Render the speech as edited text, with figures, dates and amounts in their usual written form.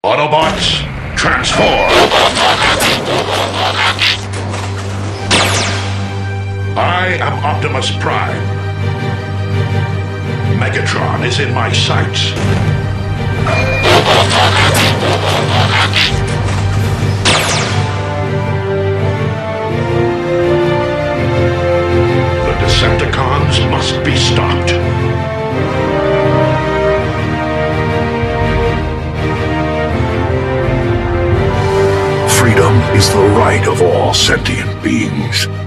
Autobots, transform! I am Optimus Prime. Megatron is in my sights. The Decepticons must be stopped. Freedom is the right of all sentient beings.